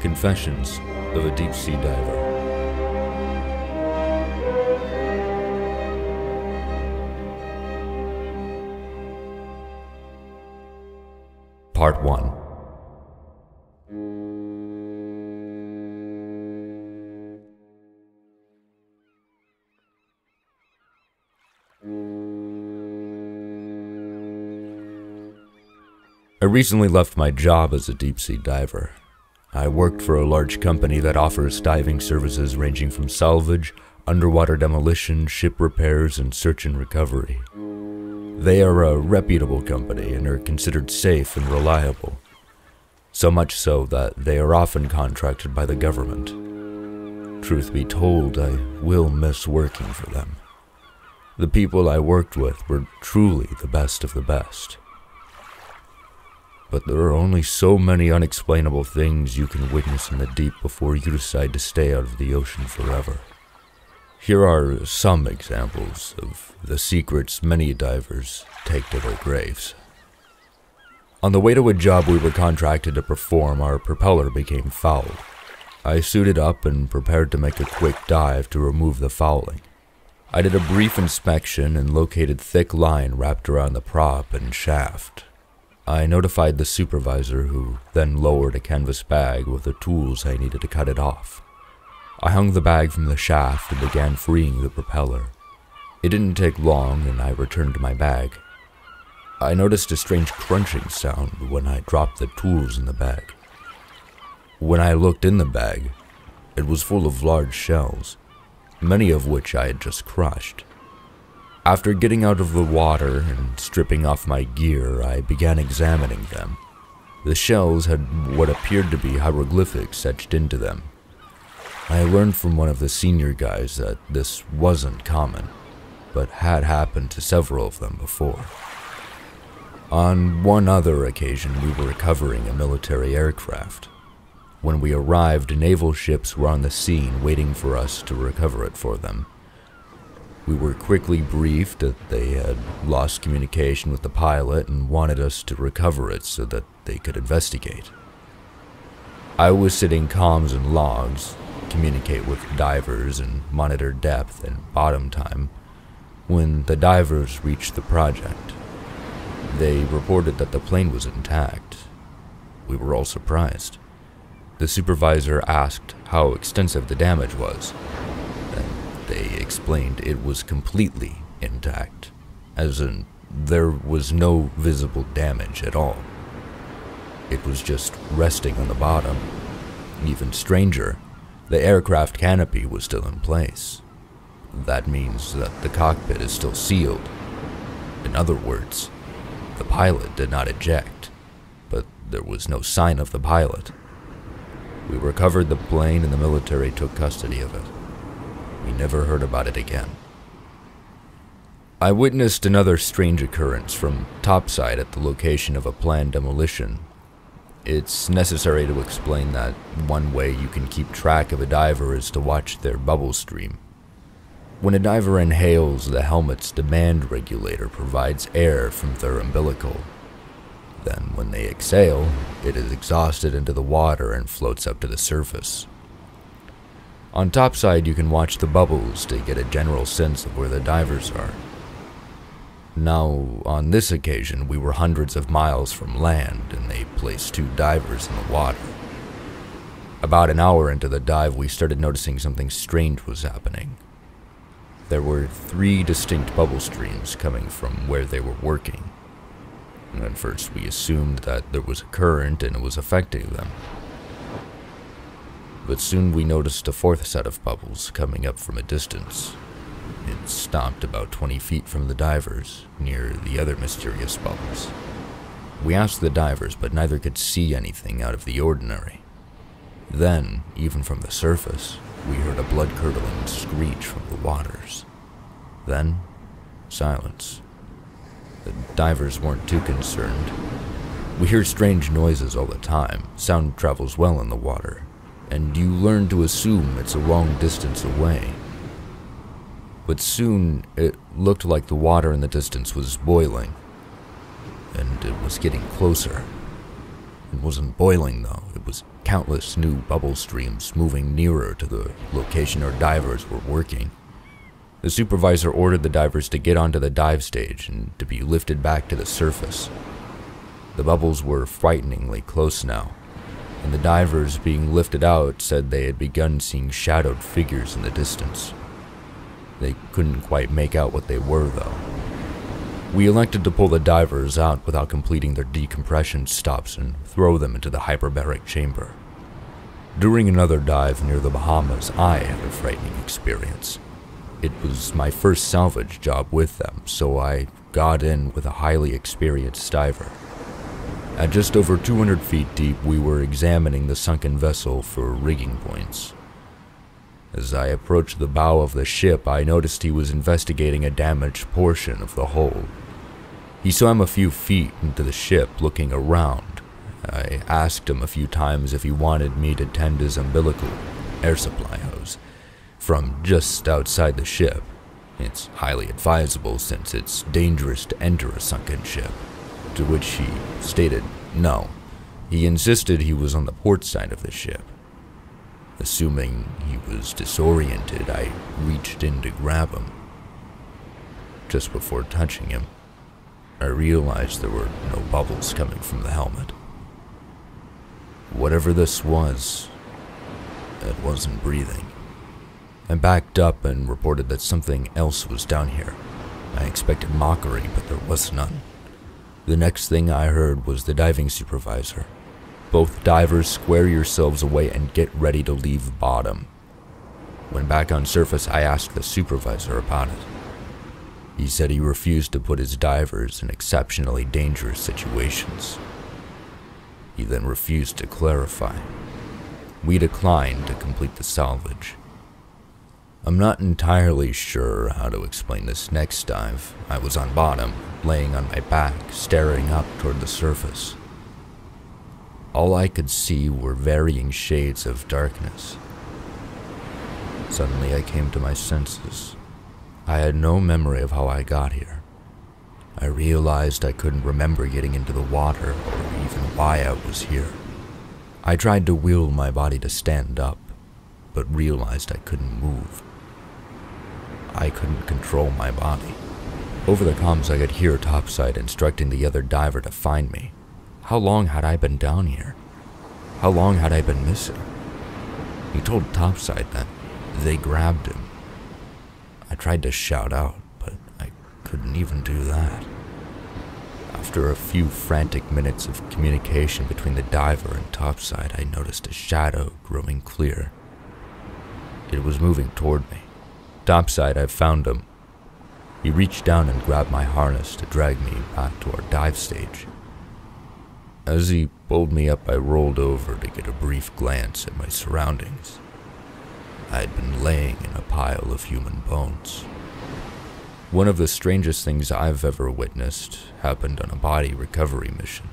Confessions of a Deep Sea Diver. Part 1. I recently left my job as a deep-sea diver. I worked for a large company that offers diving services ranging from salvage, underwater demolition, ship repairs, and search and recovery. They are a reputable company and are considered safe and reliable, so much so that they are often contracted by the government. Truth be told, I will miss working for them. The people I worked with were truly the best of the best. But there are only so many unexplainable things you can witness in the deep before you decide to stay out of the ocean forever. Here are some examples of the secrets many divers take to their graves. On the way to a job we were contracted to perform, our propeller became fouled. I suited up and prepared to make a quick dive to remove the fouling. I did a brief inspection and located thick line wrapped around the prop and shaft. I notified the supervisor, who then lowered a canvas bag with the tools I needed to cut it off. I hung the bag from the shaft and began freeing the propeller. It didn't take long and I returned my bag. I noticed a strange crunching sound when I dropped the tools in the bag. When I looked in the bag, it was full of large shells, many of which I had just crushed. After getting out of the water and stripping off my gear, I began examining them. The shells had what appeared to be hieroglyphics etched into them. I learned from one of the senior guys that this wasn't common, but had happened to several of them before. On one other occasion, we were recovering a military aircraft. When we arrived, naval ships were on the scene waiting for us to recover it for them. We were quickly briefed that they had lost communication with the pilot and wanted us to recover it so that they could investigate. I was setting comms and logs, communicate with divers, and monitor depth and bottom time when the divers reached the project. They reported that the plane was intact. We were all surprised. The supervisor asked how extensive the damage was. They explained it was completely intact, as in there was no visible damage at all. It was just resting on the bottom. Even stranger, the aircraft canopy was still in place. That means that the cockpit is still sealed. In other words, the pilot did not eject, but there was no sign of the pilot. We recovered the plane and the military took custody of it. We never heard about it again. I witnessed another strange occurrence from topside at the location of a planned demolition. It's necessary to explain that one way you can keep track of a diver is to watch their bubble stream. When a diver inhales, the helmet's demand regulator provides air from their umbilical. Then when they exhale, it is exhausted into the water and floats up to the surface. On topside, you can watch the bubbles to get a general sense of where the divers are. Now, on this occasion, we were hundreds of miles from land, and they placed 2 divers in the water. About an hour into the dive, we started noticing something strange was happening. There were 3 distinct bubble streams coming from where they were working. And at first, we assumed that there was a current and it was affecting them. But soon we noticed a 4th set of bubbles coming up from a distance. It stopped about 20 feet from the divers, near the other mysterious bubbles. We asked the divers, but neither could see anything out of the ordinary. Then, even from the surface, we heard a blood-curdling screech from the waters. Then, silence. The divers weren't too concerned. We hear strange noises all the time. Sound travels well in the water, and you learn to assume it's a long distance away. But soon, it looked like the water in the distance was boiling, and it was getting closer. It wasn't boiling though, it was countless new bubble streams moving nearer to the location our divers were working. The supervisor ordered the divers to get onto the dive stage and to be lifted back to the surface. The bubbles were frighteningly close now, and the divers being lifted out said they had begun seeing shadowed figures in the distance. They couldn't quite make out what they were though. We elected to pull the divers out without completing their decompression stops and throw them into the hyperbaric chamber. During another dive near the Bahamas, I had a frightening experience. It was my first salvage job with them, so I got in with a highly experienced diver. At just over 200 feet deep, we were examining the sunken vessel for rigging points. As I approached the bow of the ship, I noticed he was investigating a damaged portion of the hull. He swam a few feet into the ship, looking around. I asked him a few times if he wanted me to tend his umbilical air supply hose from just outside the ship. It's highly advisable since it's dangerous to enter a sunken ship, to which he stated no. He insisted he was on the port side of the ship. Assuming he was disoriented, I reached in to grab him. Just before touching him, I realized there were no bubbles coming from the helmet. Whatever this was, it wasn't breathing. I backed up and reported that something else was down here. I expected mockery, but there was none. The next thing I heard was the diving supervisor. Both divers, square yourselves away and get ready to leave bottom. When back on surface, I asked the supervisor about it. He said he refused to put his divers in exceptionally dangerous situations. He then refused to clarify. We declined to complete the salvage. I'm not entirely sure how to explain this next dive. I was on bottom, laying on my back, staring up toward the surface. All I could see were varying shades of darkness. Suddenly I came to my senses. I had no memory of how I got here. I realized I couldn't remember getting into the water or even why I was here. I tried to will my body to stand up, but realized I couldn't move. I couldn't control my body. Over the comms I could hear Topside instructing the other diver to find me. How long had I been down here? How long had I been missing? He told Topside that they grabbed him. I tried to shout out, but I couldn't even do that. After a few frantic minutes of communication between the diver and Topside, I noticed a shadow growing clear. It was moving toward me. Topside, I found him. He reached down and grabbed my harness to drag me back to our dive stage. As he pulled me up, I rolled over to get a brief glance at my surroundings. I had been laying in a pile of human bones. One of the strangest things I've ever witnessed happened on a body recovery mission.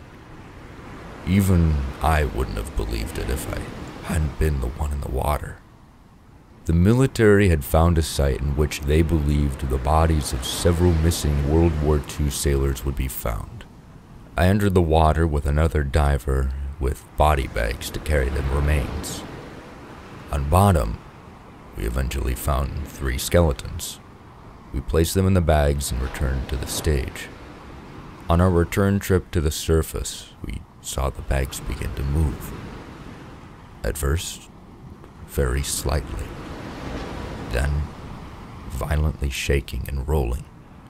Even I wouldn't have believed it if I hadn't been the one in the water. The military had found a site in which they believed the bodies of several missing World War II sailors would be found. I entered the water with another diver with body bags to carry the remains. On bottom, we eventually found 3 skeletons. We placed them in the bags and returned to the stage. On our return trip to the surface, we saw the bags begin to move. At first, very slightly. Then, violently shaking and rolling.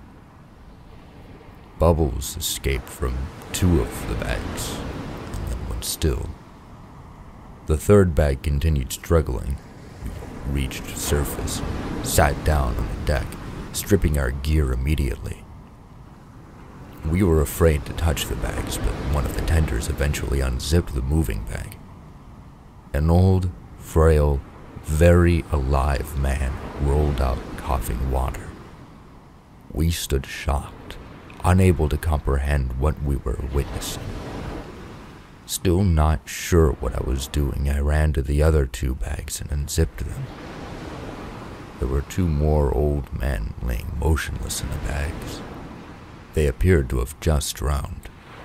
Bubbles escaped from 2 of the bags, and then went still. The 3rd bag continued struggling. We reached surface, sat down on the deck, stripping our gear immediately. We were afraid to touch the bags, but one of the tenders eventually unzipped the moving bag. An old, frail, very alive man rolled out coughing water. We stood shocked, unable to comprehend what we were witnessing. Still not sure what I was doing, I ran to the other 2 bags and unzipped them. There were 2 more old men laying motionless in the bags. They appeared to have just drowned.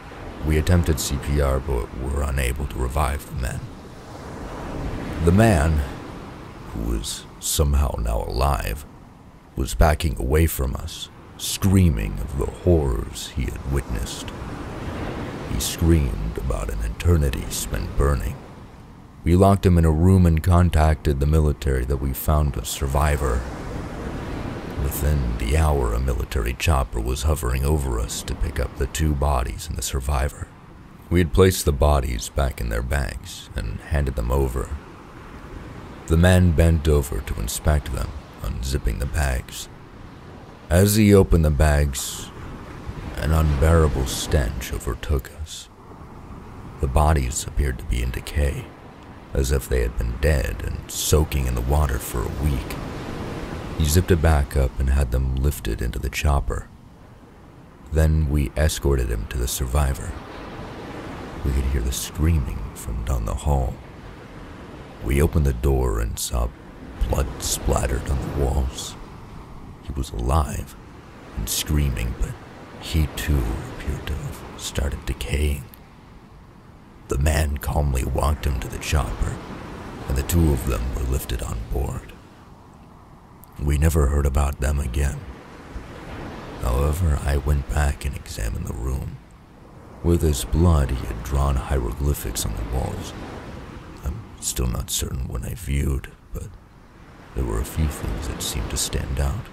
We attempted CPR but were unable to revive the men. The man, who was somehow now alive, was backing away from us, screaming of the horrors he had witnessed. He screamed about an eternity spent burning. We locked him in a room and contacted the military that we found a survivor. Within the hour, a military chopper was hovering over us to pick up the 2 bodies and the survivor. We had placed the bodies back in their bags and handed them over. The man bent over to inspect them, unzipping the bags. As he opened the bags, an unbearable stench overtook us. The bodies appeared to be in decay, as if they had been dead and soaking in the water for a week. He zipped it back up and had them lifted into the chopper. Then we escorted him to the survivor. We could hear the screaming from down the hall. We opened the door and saw blood splattered on the walls. He was alive and screaming, but he too appeared to have started decaying. The man calmly walked him to the chopper, and the 2 of them were lifted on board. We never heard about them again. However, I went back and examined the room. With his blood, he had drawn hieroglyphics on the walls. I'm still not certain what I viewed, but there were a few things that seemed to stand out.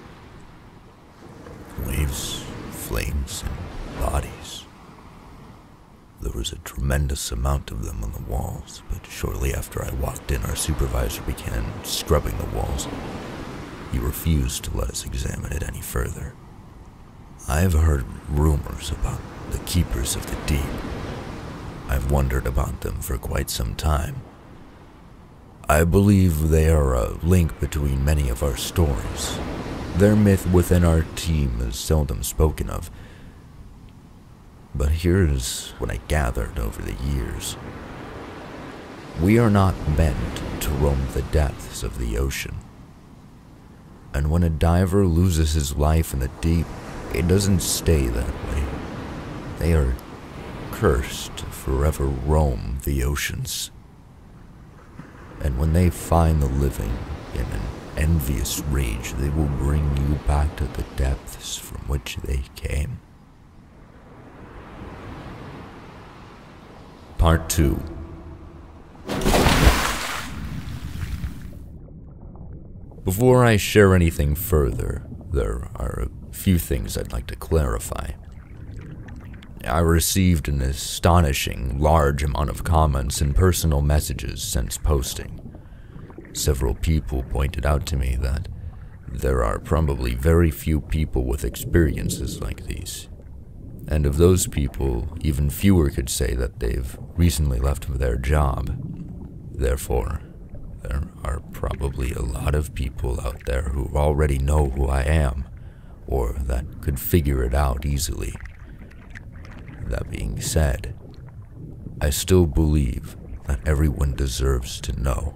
Waves, flames, and bodies. There was a tremendous amount of them on the walls, but shortly after I walked in, our supervisor began scrubbing the walls. He refused to let us examine it any further. I've heard rumors about the Keepers of the Deep. I've wondered about them for quite some time. I believe they are a link between many of our stories. Their myth within our team is seldom spoken of. But here's what I gathered over the years. We are not meant to roam the depths of the ocean. And when a diver loses his life in the deep, it doesn't stay that way. They are cursed to forever roam the oceans. And when they find the living in an envious rage, they will bring you back to the depths from which they came. Part 2. Before I share anything further, there are a few things I'd like to clarify. I received an astonishing large amount of comments and personal messages since posting. Several people pointed out to me that there are probably very few people with experiences like these. And of those people, even fewer could say that they've recently left their job. Therefore, there are probably a lot of people out there who already know who I am, or that could figure it out easily. That being said, I still believe that everyone deserves to know.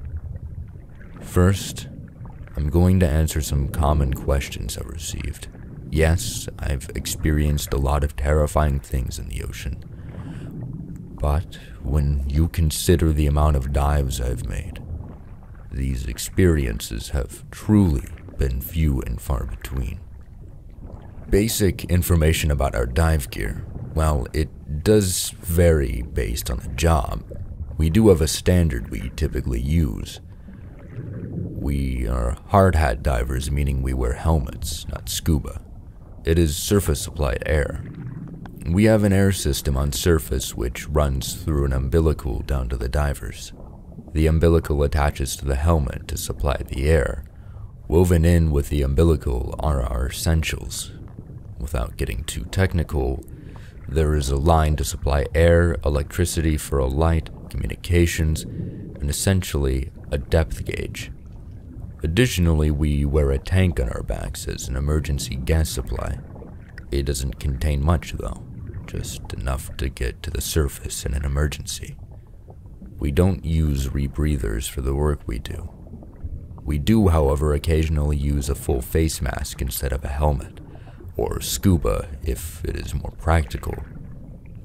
First, I'm going to answer some common questions I've received. Yes, I've experienced a lot of terrifying things in the ocean. But when you consider the amount of dives I've made, these experiences have truly been few and far between. Basic information about our dive gear. Well, it does vary based on the job. We do have a standard we typically use. We are hard hat divers, meaning we wear helmets, not scuba. It is surface-supplied air. We have an air system on surface which runs through an umbilical down to the divers. The umbilical attaches to the helmet to supply the air. Woven in with the umbilical are our essentials. Without getting too technical, there is a line to supply air, electricity for a light, communications, and essentially a depth gauge. Additionally, we wear a tank on our backs as an emergency gas supply. It doesn't contain much though, just enough to get to the surface in an emergency. We don't use rebreathers for the work we do. We do, however, occasionally use a full face mask instead of a helmet, or scuba if it is more practical. But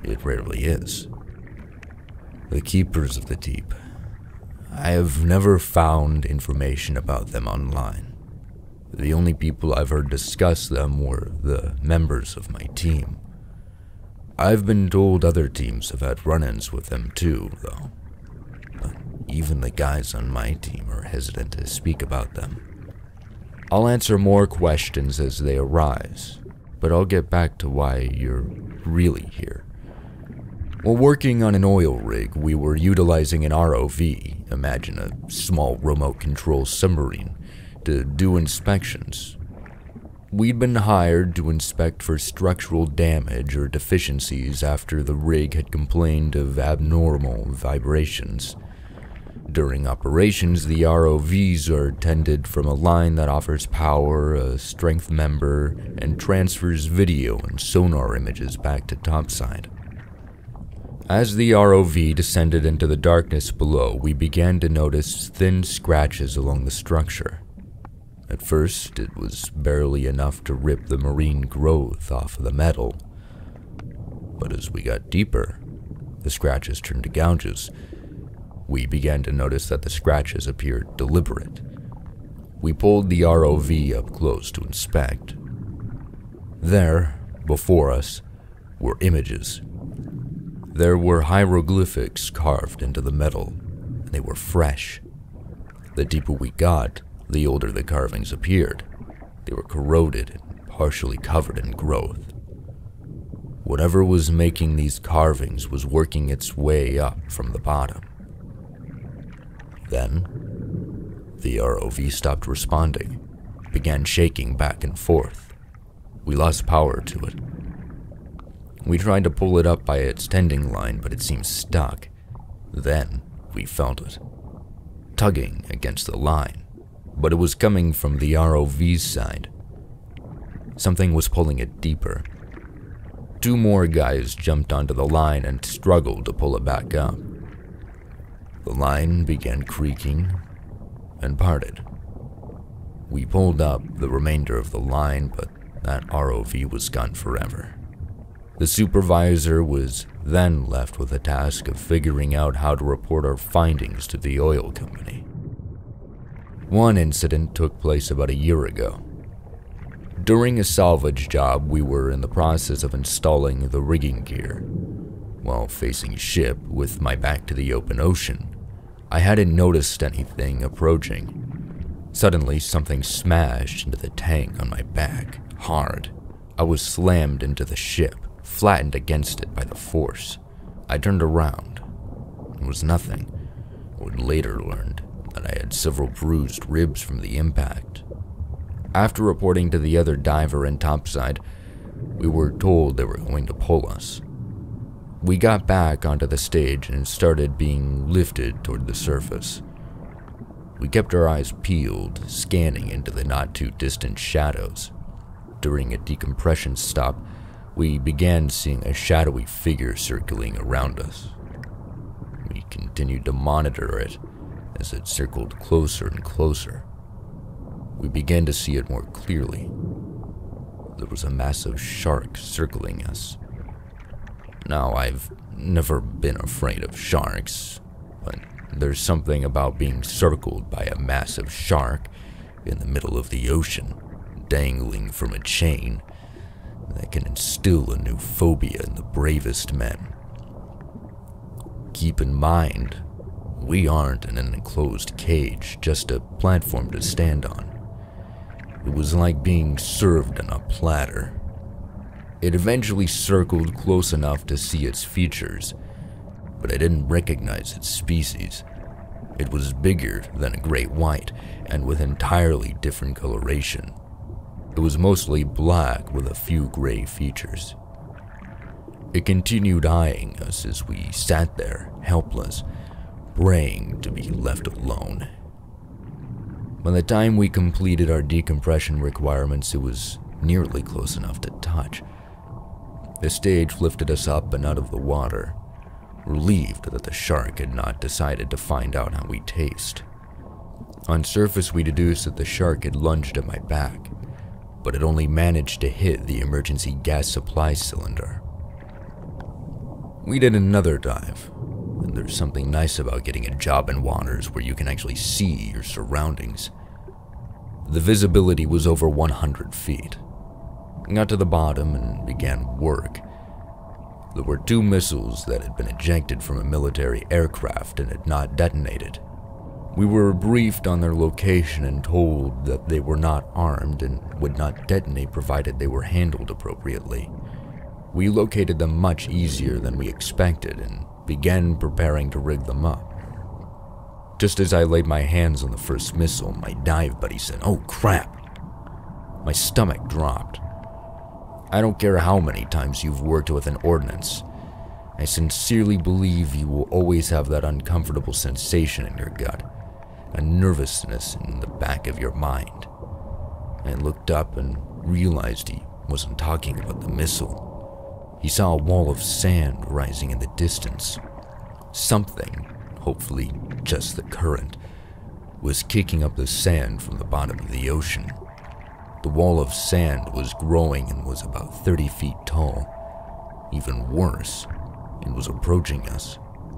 It rarely is. The Keepers of the Deep. I have never found information about them online. The only people I've heard discuss them were the members of my team. I've been told other teams have had run-ins with them too, though. But even the guys on my team are hesitant to speak about them. I'll answer more questions as they arise, but I'll get back to why you're really here. While working on an oil rig, we were utilizing an ROV, imagine a small remote control submarine, to do inspections. We'd been hired to inspect for structural damage or deficiencies after the rig had complained of abnormal vibrations. During operations, the ROVs are tended from a line that offers power, a strength member, and transfers video and sonar images back to topside. As the ROV descended into the darkness below, we began to notice thin scratches along the structure. At first, it was barely enough to rip the marine growth off of the metal. But as we got deeper, the scratches turned to gouges. We began to notice that the scratches appeared deliberate. We pulled the ROV up close to inspect. There, before us, were images. There were hieroglyphics carved into the metal, and they were fresh. The deeper we got, the older the carvings appeared. They were corroded and partially covered in growth. Whatever was making these carvings was working its way up from the bottom. Then, the ROV stopped responding, began shaking back and forth. We lost power to it. We tried to pull it up by its tending line, but it seemed stuck. Then, we felt it, tugging against the line, but it was coming from the ROV's side. Something was pulling it deeper. 2 more guys jumped onto the line and struggled to pull it back up. The line began creaking and parted. We pulled up the remainder of the line, but that ROV was gone forever. The supervisor was then left with the task of figuring out how to report our findings to the oil company. One incident took place about a year ago. During a salvage job, we were in the process of installing the rigging gear. While facing ship with my back to the open ocean, I hadn't noticed anything approaching. Suddenly, something smashed into the tank on my back, hard. I was slammed into the ship, flattened against it by the force. I turned around. It was nothing. I would later learn that I had several bruised ribs from the impact. After reporting to the other diver in topside, we were told they were going to pull us. We got back onto the stage and started being lifted toward the surface. We kept our eyes peeled, scanning into the not-too-distant shadows. During a decompression stop, we began seeing a shadowy figure circling around us. We continued to monitor it as it circled closer and closer. We began to see it more clearly. There was a massive shark circling us. Now, I've never been afraid of sharks, but there's something about being circled by a massive shark in the middle of the ocean, dangling from a chain, that can instill a new phobia in the bravest men. Keep in mind, we aren't in an enclosed cage, just a platform to stand on. It was like being served on a platter. It eventually circled close enough to see its features, but I didn't recognize its species. It was bigger than a great white and with entirely different coloration. It was mostly black with a few gray features. It continued eyeing us as we sat there, helpless, praying to be left alone. By the time we completed our decompression requirements, it was nearly close enough to touch. The stage lifted us up and out of the water, relieved that the shark had not decided to find out how we taste. On surface, we deduced that the shark had lunged at my back, but it only managed to hit the emergency gas supply cylinder. We did another dive, and there's something nice about getting a job in waters where you can actually see your surroundings. The visibility was over 100 feet. I got to the bottom and began work. There were 2 missiles that had been ejected from a military aircraft and had not detonated. We were briefed on their location and told that they were not armed and would not detonate provided they were handled appropriately. We located them much easier than we expected and began preparing to rig them up. Just as I laid my hands on the first missile, my dive buddy said, "Oh crap!" My stomach dropped. I don't care how many times you've worked with an ordnance. I sincerely believe you will always have that uncomfortable sensation in your gut, a nervousness in the back of your mind. I looked up and realized he wasn't talking about the missile. He saw a wall of sand rising in the distance. Something, hopefully just the current, was kicking up the sand from the bottom of the ocean. The wall of sand was growing and was about 30 feet tall. Even worse, it was approaching us.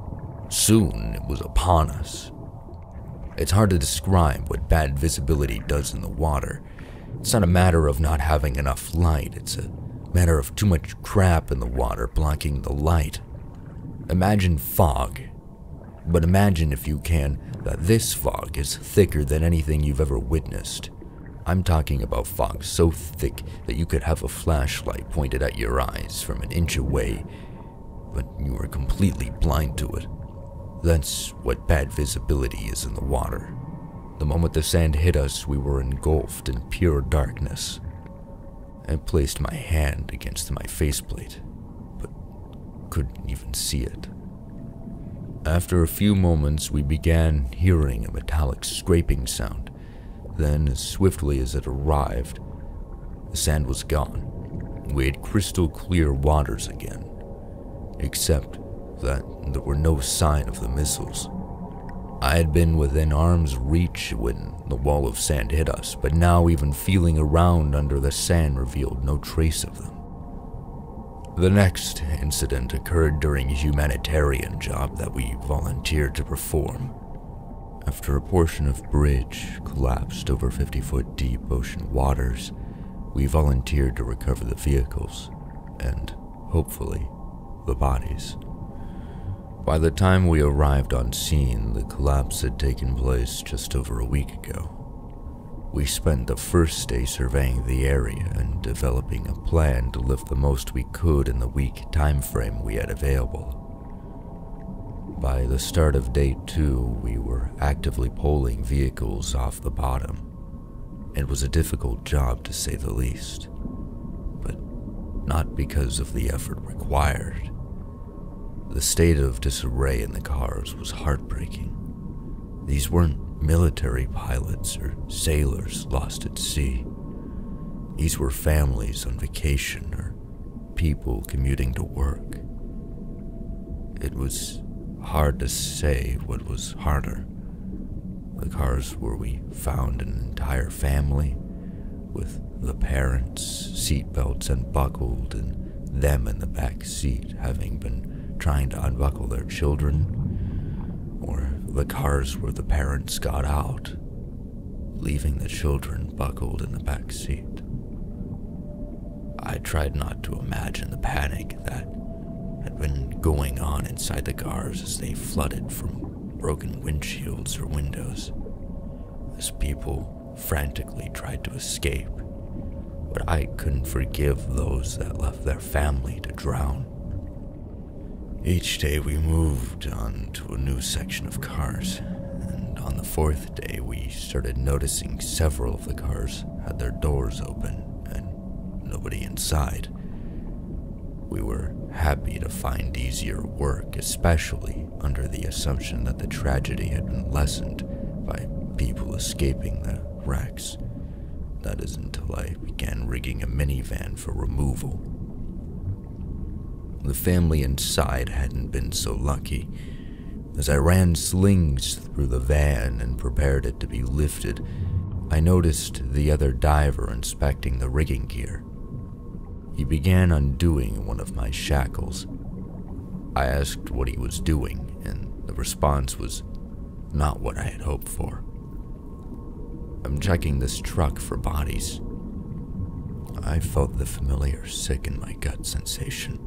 Soon it was upon us. It's hard to describe what bad visibility does in the water. It's not a matter of not having enough light, it's a matter of too much crap in the water blocking the light. Imagine fog, but imagine if you can that this fog is thicker than anything you've ever witnessed. I'm talking about fog so thick that you could have a flashlight pointed at your eyes from an inch away, but you are completely blind to it. That's what bad visibility is in the water. The moment the sand hit us, we were engulfed in pure darkness. I placed my hand against my faceplate, but couldn't even see it. After a few moments, we began hearing a metallic scraping sound. Then, as swiftly as it arrived, the sand was gone. We had crystal clear waters again, except that there were no sign of the missiles. I had been within arm's reach when the wall of sand hit us, but now even feeling around under the sand revealed no trace of them. The next incident occurred during a humanitarian job that we volunteered to perform. After a portion of bridge collapsed over 50-foot deep ocean waters, we volunteered to recover the vehicles and, hopefully, the bodies. By the time we arrived on scene, the collapse had taken place just over a week ago. We spent the first day surveying the area and developing a plan to lift the most we could in the week time frame we had available. By the start of day 2, we were actively pulling vehicles off the bottom. It was a difficult job to say the least, but not because of the effort required. The state of disarray in the cars was heartbreaking. These weren't military pilots or sailors lost at sea. These were families on vacation or people commuting to work. It was hard to say what was harder. The cars where we found an entire family, with the parents' seatbelts unbuckled and them in the back seat having been trying to unbuckle their children, or the cars where the parents got out, leaving the children buckled in the back seat. I tried not to imagine the panic that had been going on inside the cars as they flooded from broken windshields or windows, as people frantically tried to escape, but I couldn't forgive those that left their family to drown. Each day we moved on to a new section of cars, and on the 4th day we started noticing several of the cars had their doors open and nobody inside. We were happy to find easier work, especially under the assumption that the tragedy had been lessened by people escaping the wrecks. That is until I began rigging a minivan for removal. The family inside hadn't been so lucky. As I ran slings through the van and prepared it to be lifted, I noticed the other diver inspecting the rigging gear. He began undoing one of my shackles. I asked what he was doing, and the response was not what I had hoped for. "I'm checking this truck for bodies." I felt the familiar sick in my gut sensation.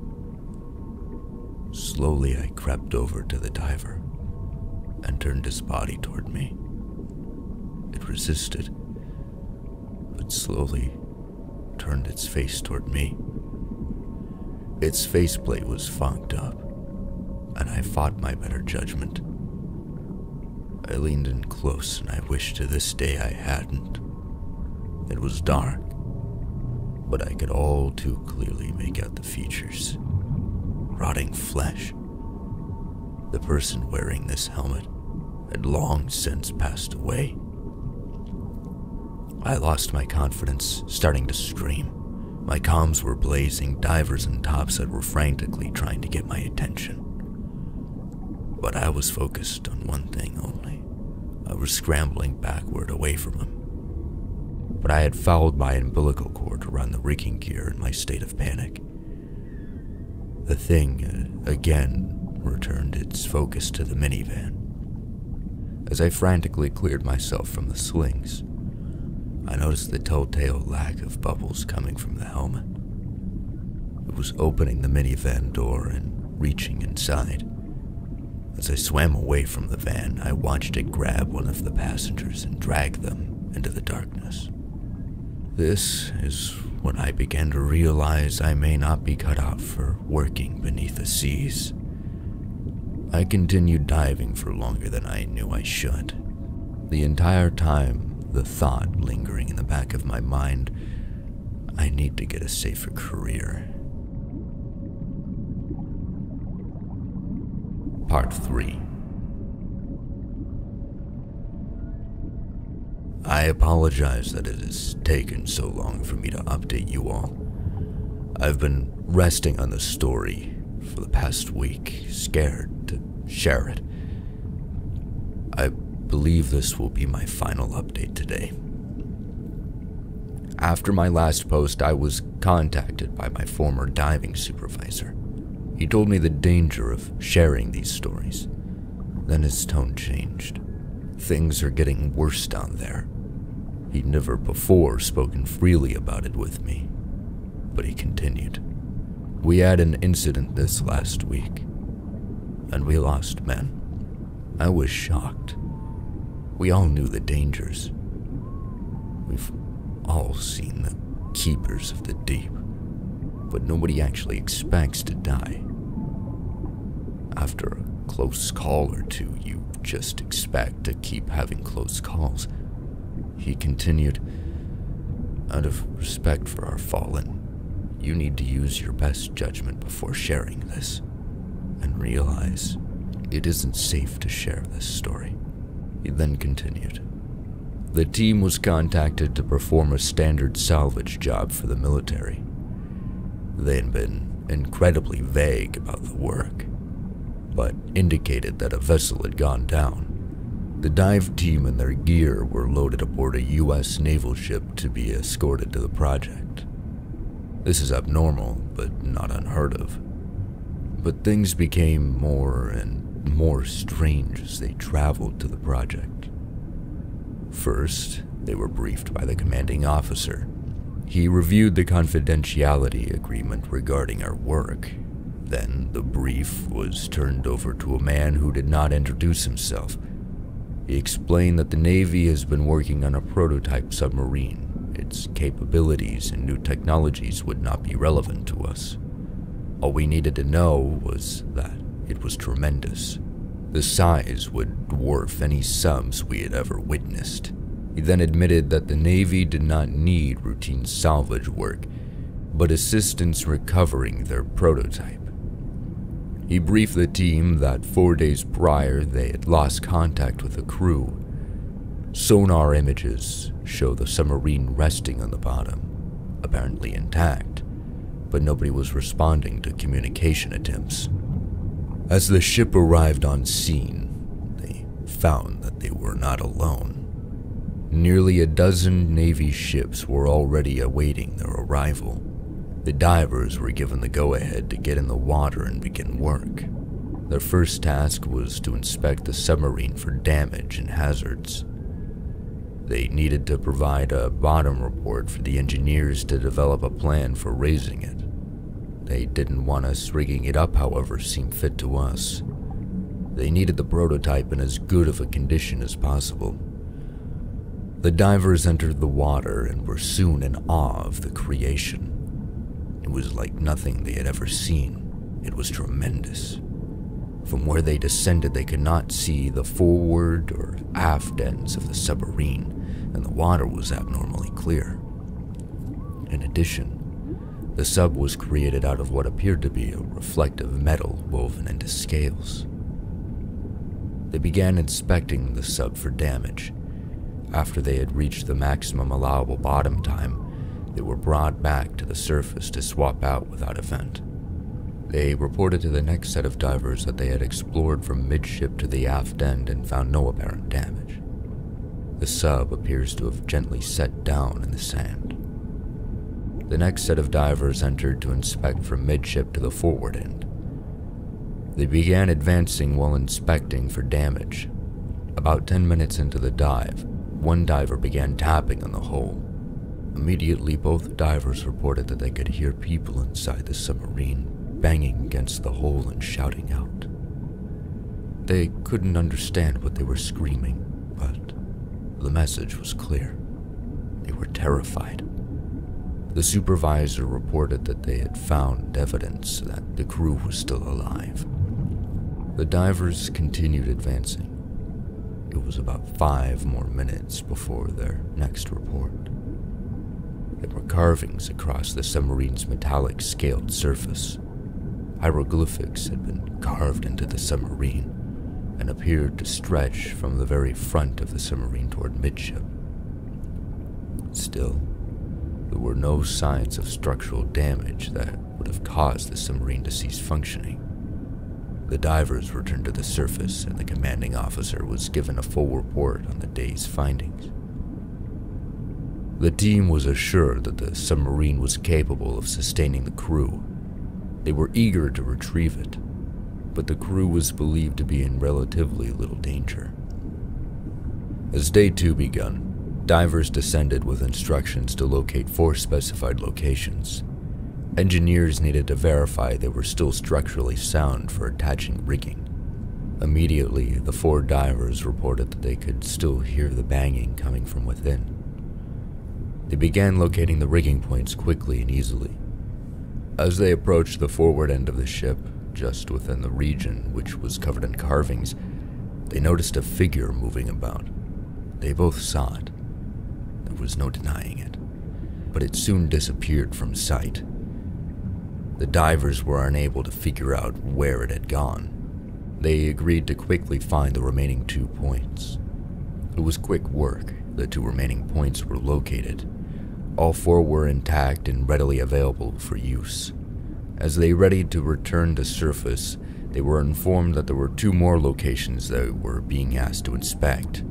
Slowly, I crept over to the diver and turned his body toward me. It resisted, but slowly turned its face toward me. Its faceplate was fogged up, and I fought my better judgment. I leaned in close, and I wish to this day I hadn't. It was dark, but I could all too clearly make out the features. Rotting flesh. The person wearing this helmet had long since passed away. I lost my confidence, starting to scream. My comms were blazing, divers and topside were frantically trying to get my attention. But I was focused on one thing only. I was scrambling backward away from him. But I had fouled my umbilical cord around the rigging gear in my state of panic. The thing, again, returned its focus to the minivan. As I frantically cleared myself from the slings, I noticed the telltale lack of bubbles coming from the helmet. It was opening the minivan door and reaching inside. As I swam away from the van, I watched it grab one of the passengers and drag them into the darkness. This is when I began to realize I may not be cut out for working beneath the seas. I continued diving for longer than I knew I should. The entire time, the thought lingering in the back of my mind, I need to get a safer career. Part 3. I apologize that it has taken so long for me to update you all. I've been resting on the story for the past week, scared to share it. I believe this will be my final update today. After my last post, I was contacted by my former diving supervisor. He told me the danger of sharing these stories. Then his tone changed. Things are getting worse down there. He'd never before spoken freely about it with me, but he continued. We had an incident this last week, and we lost men. I was shocked. We all knew the dangers. We've all seen the keepers of the deep, but nobody actually expects to die. After a close call or two, you just expect to keep having close calls. He continued, out of respect for our fallen, you need to use your best judgment before sharing this, and realize it isn't safe to share this story. He then continued, the team was contacted to perform a standard salvage job for the military. They had been incredibly vague about the work, but indicated that a vessel had gone down. The dive team and their gear were loaded aboard a U.S. naval ship to be escorted to the project. This is abnormal, but not unheard of. But things became more and more strange as they traveled to the project. First, they were briefed by the commanding officer. He reviewed the confidentiality agreement regarding our work. Then the brief was turned over to a man who did not introduce himself. He explained that the Navy has been working on a prototype submarine. Its capabilities and new technologies would not be relevant to us. All we needed to know was that it was tremendous. The size would dwarf any subs we had ever witnessed. He then admitted that the Navy did not need routine salvage work, but assistance recovering their prototype. He briefed the team that 4 days prior they had lost contact with the crew. Sonar images show the submarine resting on the bottom, apparently intact, but nobody was responding to communication attempts. As the ship arrived on scene, they found that they were not alone. Nearly a dozen Navy ships were already awaiting their arrival. The divers were given the go-ahead to get in the water and begin work. Their first task was to inspect the submarine for damage and hazards. They needed to provide a bottom report for the engineers to develop a plan for raising it. They didn't want us rigging it up however seemed fit to us. They needed the prototype in as good of a condition as possible. The divers entered the water and were soon in awe of the creation. It was like nothing they had ever seen. It was tremendous. From where they descended, they could not see the forward or aft ends of the submarine, and the water was abnormally clear. In addition, the sub was created out of what appeared to be a reflective metal woven into scales. They began inspecting the sub for damage. After they had reached the maximum allowable bottom time, they were brought back to the surface to swap out without event. They reported to the next set of divers that they had explored from midship to the aft end and found no apparent damage. The sub appears to have gently set down in the sand. The next set of divers entered to inspect from midship to the forward end. They began advancing while inspecting for damage. About 10 minutes into the dive, one diver began tapping on the hull. Immediately, both divers reported that they could hear people inside the submarine banging against the hull and shouting out. They couldn't understand what they were screaming, but the message was clear. They were terrified. The supervisor reported that they had found evidence that the crew was still alive. The divers continued advancing. It was about 5 more minutes before their next report. There were carvings across the submarine's metallic scaled surface. Hieroglyphics had been carved into the submarine and appeared to stretch from the very front of the submarine toward midship. Still, there were no signs of structural damage that would have caused the submarine to cease functioning. The divers returned to the surface and the commanding officer was given a full report on the day's findings. The team was assured that the submarine was capable of sustaining the crew. They were eager to retrieve it, but the crew was believed to be in relatively little danger. As day 2 begun, divers descended with instructions to locate 4 specified locations. Engineers needed to verify they were still structurally sound for attaching rigging. Immediately, the 4 divers reported that they could still hear the banging coming from within. They began locating the rigging points quickly and easily. As they approached the forward end of the ship, just within the region which was covered in carvings, they noticed a figure moving about. They both saw it. There was no denying it, but it soon disappeared from sight. The divers were unable to figure out where it had gone. They agreed to quickly find the remaining 2 points. It was quick work. The 2 remaining points were located. All 4 were intact and readily available for use. As they readied to return to surface, they were informed that there were 2 more locations they were being asked to inspect.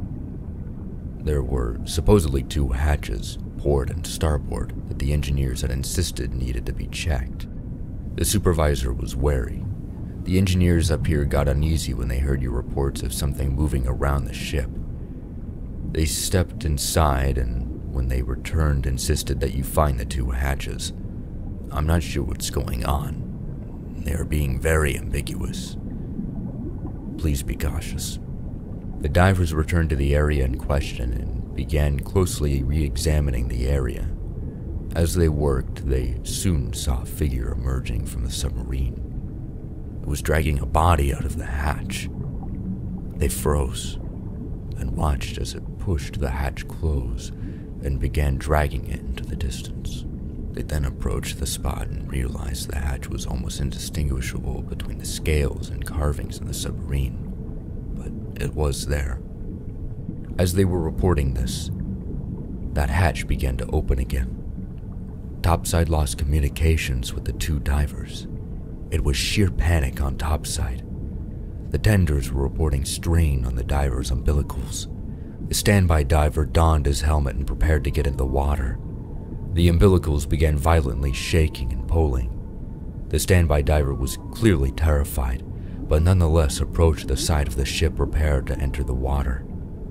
There were supposedly 2 hatches, port and starboard, that the engineers had insisted needed to be checked. The supervisor was wary. The engineers up here got uneasy when they heard your reports of something moving around the ship. They stepped inside and when they returned, insisted that you find the 2 hatches. I'm not sure what's going on. They are being very ambiguous. Please be cautious. The divers returned to the area in question and began closely re-examining the area. As they worked, they soon saw a figure emerging from the submarine. It was dragging a body out of the hatch. They froze and watched as it pushed the hatch close and began dragging it into the distance. They then approached the spot and realized the hatch was almost indistinguishable between the scales and carvings in the submarine, but it was there. As they were reporting this, that hatch began to open again. Topside lost communications with the 2 divers. It was sheer panic on topside. The tenders were reporting strain on the divers' umbilicals. The standby diver donned his helmet and prepared to get into the water. The umbilicals began violently shaking and pulling. The standby diver was clearly terrified, but nonetheless approached the side of the ship prepared to enter the water.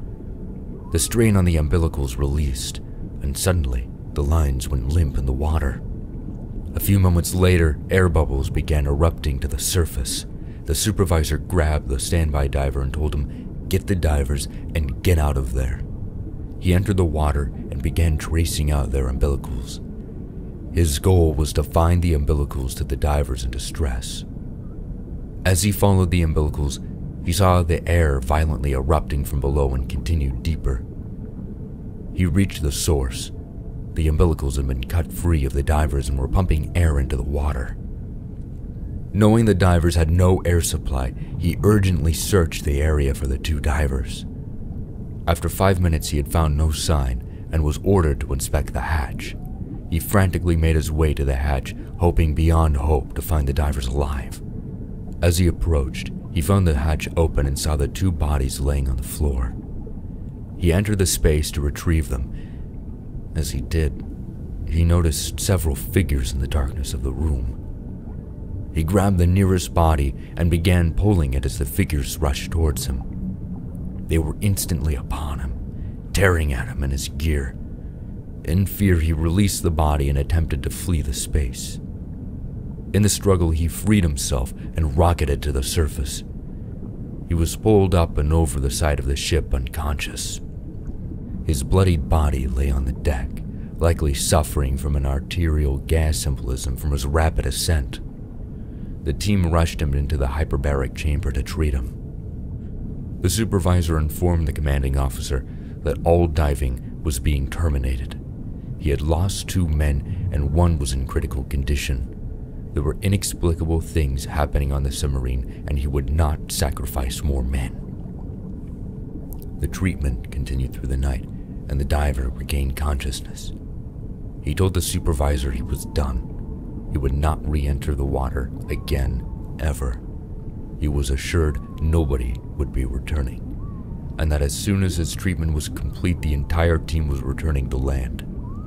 The strain on the umbilicals released, and suddenly the lines went limp in the water. A few moments later, air bubbles began erupting to the surface. The supervisor grabbed the standby diver and told him, "Get the divers and get out of there." He entered the water and began tracing out their umbilicals. His goal was to find the umbilicals to the divers in distress. As he followed the umbilicals, he saw the air violently erupting from below and continued deeper. He reached the source. The umbilicals had been cut free of the divers and were pumping air into the water. Knowing the divers had no air supply, he urgently searched the area for the two divers. After 5 minutes, he had found no sign and was ordered to inspect the hatch. He frantically made his way to the hatch, hoping beyond hope to find the divers alive. As he approached, he found the hatch open and saw the two bodies laying on the floor. He entered the space to retrieve them. As he did, he noticed several figures in the darkness of the room. He grabbed the nearest body and began pulling it as the figures rushed towards him. They were instantly upon him, tearing at him and his gear. In fear, he released the body and attempted to flee the space. In the struggle, he freed himself and rocketed to the surface. He was pulled up and over the side of the ship unconscious. His bloodied body lay on the deck, likely suffering from an arterial gas embolism from his rapid ascent. The team rushed him into the hyperbaric chamber to treat him. The supervisor informed the commanding officer that all diving was being terminated. He had lost 2 men and 1 was in critical condition. There were inexplicable things happening on the submarine and he would not sacrifice more men. The treatment continued through the night and the diver regained consciousness. He told the supervisor he was done. He would not re-enter the water again, ever. He was assured nobody would be returning, and that as soon as his treatment was complete, the entire team was returning to land.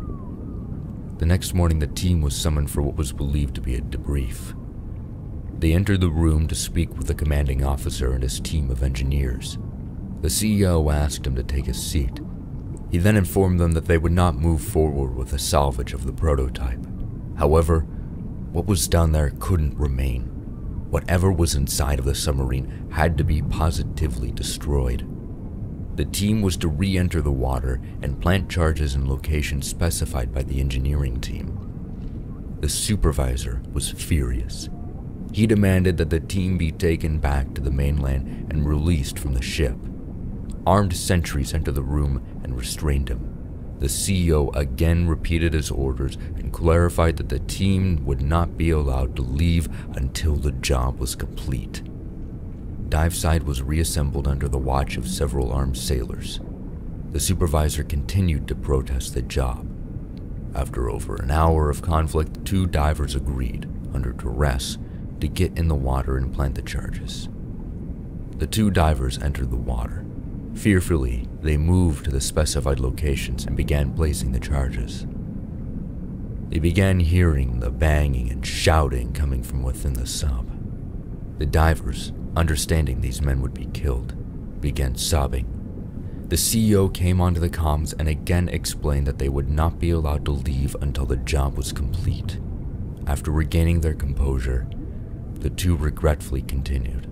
The next morning, the team was summoned for what was believed to be a debrief. They entered the room to speak with the commanding officer and his team of engineers. The CEO asked him to take a seat. He then informed them that they would not move forward with the salvage of the prototype. However, what was down there couldn't remain. Whatever was inside of the submarine had to be positively destroyed. The team was to re-enter the water and plant charges in locations specified by the engineering team. The supervisor was furious. He demanded that the team be taken back to the mainland and released from the ship. Armed sentries entered the room and restrained him. The CEO again repeated his orders and clarified that the team would not be allowed to leave until the job was complete. Diveside was reassembled under the watch of several armed sailors. The supervisor continued to protest the job. After over an hour of conflict, 2 divers agreed, under duress, to get in the water and plant the charges. The 2 divers entered the water. Fearfully, they moved to the specified locations and began placing the charges. They began hearing the banging and shouting coming from within the sub. The divers, understanding these men would be killed, began sobbing. The CEO came onto the comms and again explained that they would not be allowed to leave until the job was complete. After regaining their composure, the 2 regretfully continued.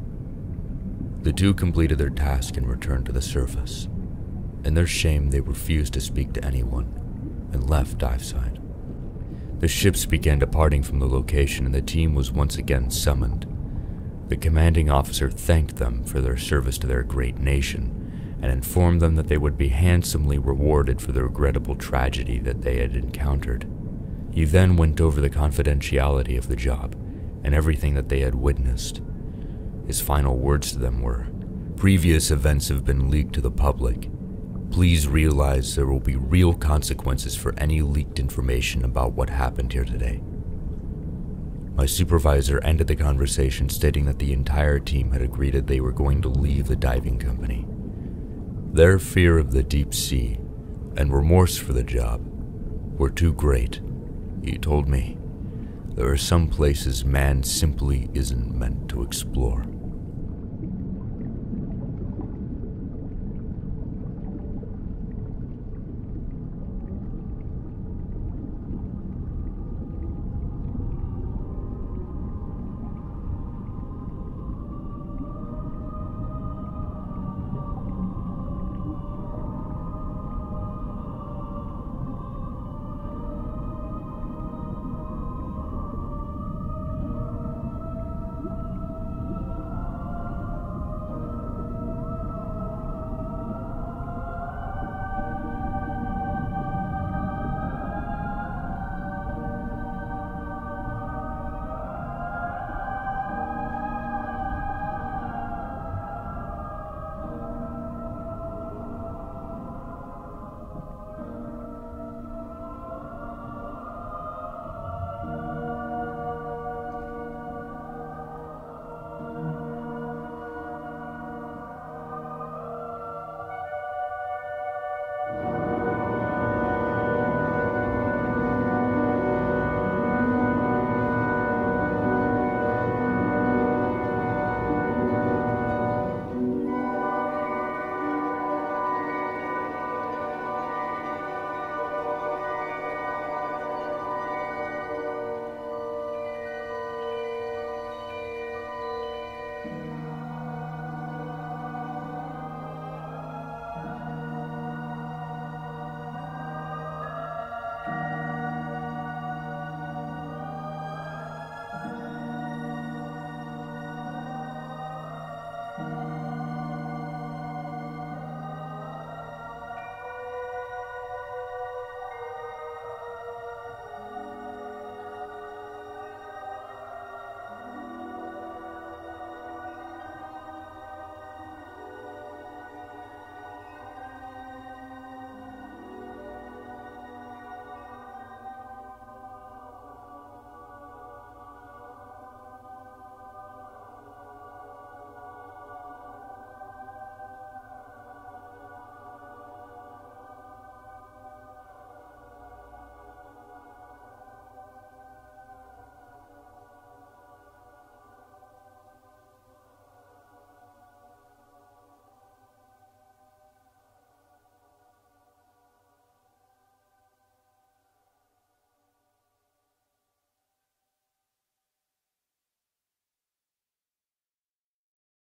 The 2 completed their task and returned to the surface. In their shame, they refused to speak to anyone and left Diveside. The ships began departing from the location and the team was once again summoned. The commanding officer thanked them for their service to their great nation and informed them that they would be handsomely rewarded for the regrettable tragedy that they had encountered. He then went over the confidentiality of the job and everything that they had witnessed. His final words to them were, "Previous events have been leaked to the public. Please realize there will be real consequences for any leaked information about what happened here today." My supervisor ended the conversation stating that the entire team had agreed that they were going to leave the diving company. Their fear of the deep sea and remorse for the job were too great, he told me. there are some places man simply isn't meant to explore.